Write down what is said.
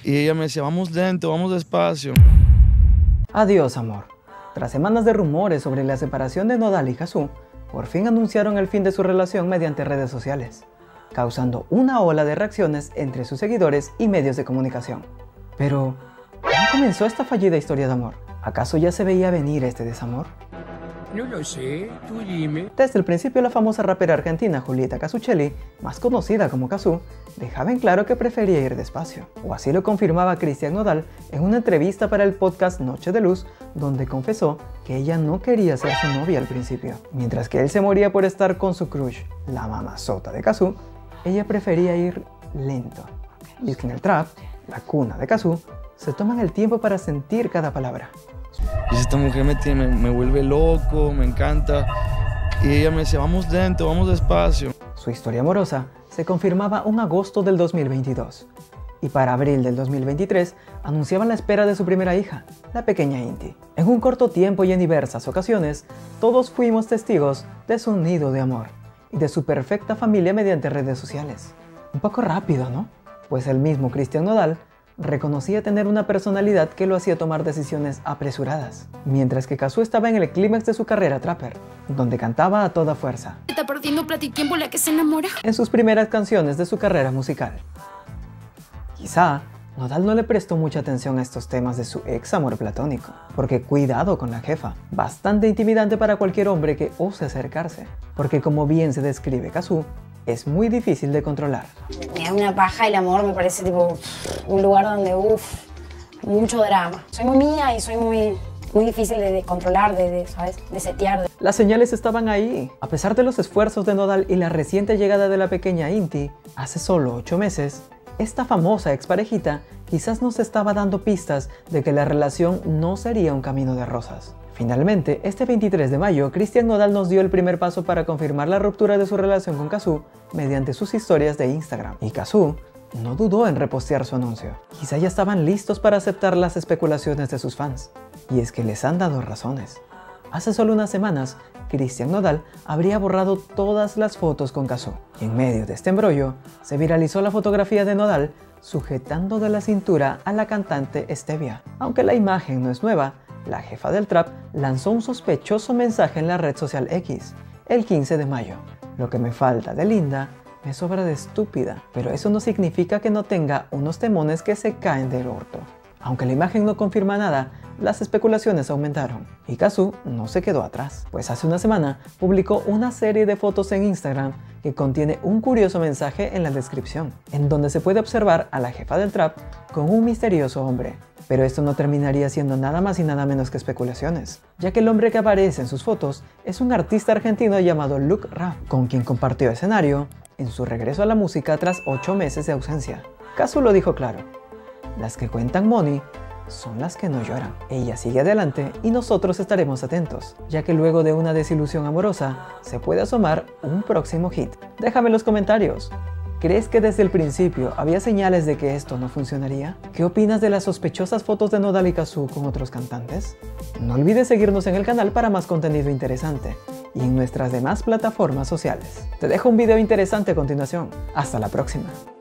Y ella me decía, vamos lento, vamos despacio. Adiós, amor. Tras semanas de rumores sobre la separación de Nodal y Cazzu, por fin anunciaron el fin de su relación mediante redes sociales, causando una ola de reacciones entre sus seguidores y medios de comunicación. Pero, ¿cómo comenzó esta fallida historia de amor? ¿Acaso ya se veía venir este desamor? No lo sé, tú dime. Desde el principio, la famosa rapera argentina Julieta Casuccelli, más conocida como Cazzu, dejaba en claro que prefería ir despacio. O así lo confirmaba Cristian Nodal en una entrevista para el podcast Noche de Luz, donde confesó que ella no quería ser su novia al principio. Mientras que él se moría por estar con su crush, la mamazota de Cazzu, ella prefería ir lento. Y es que en el trap, la cuna de Cazzu, se toman el tiempo para sentir cada palabra. Y esta mujer me vuelve loco, me encanta. Y ella me decía, vamos lento, vamos despacio. Su historia amorosa se confirmaba en agosto del 2022. Y para abril del 2023 anunciaban la espera de su primera hija, la pequeña Inti. En un corto tiempo y en diversas ocasiones, todos fuimos testigos de su nido de amor y de su perfecta familia mediante redes sociales. Un poco rápido, ¿no? Pues el mismo Cristian Nodal reconocía tener una personalidad que lo hacía tomar decisiones apresuradas, mientras que Cazzu estaba en el clímax de su carrera trapper, donde cantaba a toda fuerza. Está perdiendo plata y tiempo la que se enamora. En sus primeras canciones de su carrera musical. Quizá Nodal no le prestó mucha atención a estos temas de su ex amor platónico, porque cuidado con la jefa, bastante intimidante para cualquier hombre que ose acercarse, porque como bien se describe Cazzu, es muy difícil de controlar. Me da una paja el amor, me parece tipo un lugar donde, mucho drama. Soy muy mía y soy muy difícil de controlar, ¿sabes? De setear. Las señales estaban ahí. A pesar de los esfuerzos de Nodal y la reciente llegada de la pequeña Inti, hace solo 8 meses, esta famosa exparejita quizás nos estaba dando pistas de que la relación no sería un camino de rosas. Finalmente, este 23 de mayo, Cristian Nodal nos dio el primer paso para confirmar la ruptura de su relación con Cazzu mediante sus historias de Instagram. Y Cazzu no dudó en repostear su anuncio. Quizá ya estaban listos para aceptar las especulaciones de sus fans. Y es que les han dado razones. Hace solo unas semanas, Cristian Nodal habría borrado todas las fotos con Cazzu. Y en medio de este embrollo, se viralizó la fotografía de Nodal sujetando de la cintura a la cantante Stevia. Aunque la imagen no es nueva, la jefa del trap lanzó un sospechoso mensaje en la red social X, el 15 de mayo. Lo que me falta de linda, me sobra de estúpida, pero eso no significa que no tenga unos temones que se caen del orto. Aunque la imagen no confirma nada, las especulaciones aumentaron. Y Cazzu no se quedó atrás, pues hace una semana publicó una serie de fotos en Instagram que contiene un curioso mensaje en la descripción, en donde se puede observar a la jefa del trap con un misterioso hombre. Pero esto no terminaría siendo nada más y nada menos que especulaciones, ya que el hombre que aparece en sus fotos es un artista argentino llamado Luke Rap, con quien compartió escenario en su regreso a la música tras 8 meses de ausencia. Cazzu lo dijo claro: las que cuentan money son las que no lloran. Ella sigue adelante y nosotros estaremos atentos, ya que luego de una desilusión amorosa se puede asomar un próximo hit. Déjame en los comentarios. ¿Crees que desde el principio había señales de que esto no funcionaría? ¿Qué opinas de las sospechosas fotos de Nodal y Cazzu con otros cantantes? No olvides seguirnos en el canal para más contenido interesante y en nuestras demás plataformas sociales. Te dejo un video interesante a continuación. Hasta la próxima.